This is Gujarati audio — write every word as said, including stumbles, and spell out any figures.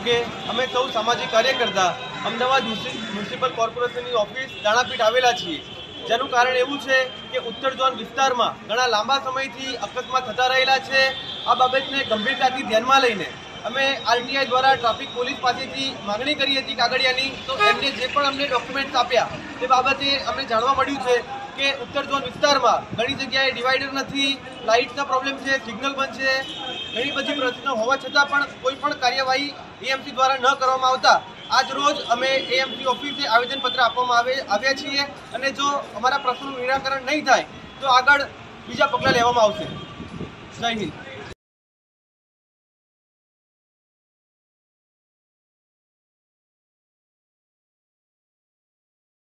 ભોગે અમે સૌ સામાજિક કાર્યકર્તા અમદાવાદ મ્યુનિસિપલ કોર્પોરેશનની ઓફિસ દાણાપીઠ આવેલા છીએ, જેનું કારણ એવું છે કે ઉત્તર ઝોન વિસ્તારમાં ઘણા લાંબા સમયથી અકસ્માત થતા રહેલા છે। આ બાબતને ગંભીરતાથી ધ્યાનમાં લઈને અમે આરટીઆઈ દ્વારા ટ્રાફિક પોલીસ પાસેથી માગણી કરી હતી કાગળિયાની, તો એમને જે પણ અમને ડોક્યુમેન્ટ્સ આપ્યા તે બાબતે અમને જાણવા મળ્યું છે કે ઉત્તર ઝોન વિસ્તારમાં ઘણી જગ્યાએ ડિવાઈડર નથી, લાઇટના પ્રોબ્લેમ છે, સિગ્નલ બંધ છે, ઘણી બધી પ્રશ્નો હોવા છતાં પણ કોઈ પણ કાર્યવાહી એએમસી દ્વારા ન કરવામાં આવતા આજ રોજ અમે એએમસી ઓફિસે આવેદનપત્ર આપવામાં આવે આવ્યા છીએ અને જો અમારા પ્રશ્નોનું નિરાકરણ નહીં થાય તો આગળ બીજા પગલાં લેવામાં આવશે। જય હિન્દ।